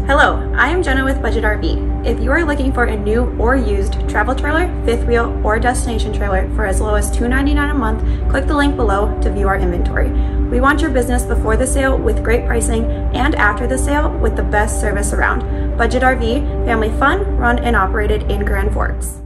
Hello, I am Jenna with Budget RV. If you are looking for a new or used travel trailer, fifth wheel, or destination trailer for as low as $299 a month, click the link below to view our inventory. We want your business before the sale with great pricing and after the sale with the best service around. Budget RV, family fun, run and operated in Grand Forks.